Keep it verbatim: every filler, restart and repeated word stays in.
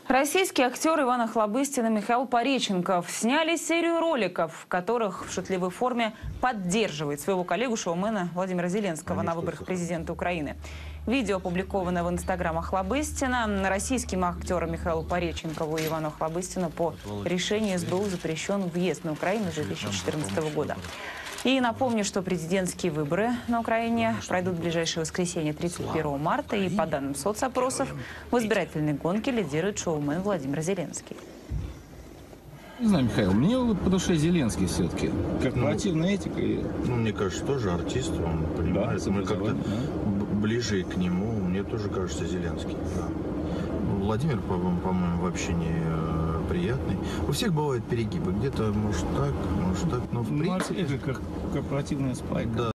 Российский актер Иван Охлобыстин и Михаил Пореченков сняли серию роликов, в которых в шутливой форме поддерживает своего коллегу-шоумена Владимира Зеленского на выборах президента Украины. Видео опубликовано в инстаграм Охлобыстина. Российским актерам Михаилу Пореченкову и Ивану Охлобыстину по решению эс бэ у запрещен въезд на Украину с две тысячи четырнадцатого года. И напомню, что президентские выборы на Украине пройдут в ближайшее воскресенье, тридцать первого марта. И по данным соцопросов, в избирательной гонке лидирует шоумен Владимир Зеленский. Не знаю, Михаил, мне вот по душе Зеленский все-таки. Корпоративная ну, этика. И... Ну, мне кажется, тоже артист, он понимает. Да, мы как-то да. ближе к нему, мне тоже кажется Зеленский. Да. Владимир, по-моему, вообще не приятный. У всех бывают перегибы. Где-то, может, так, может, так. Но в принципе... Ну, это как корпоративная спайка. Да.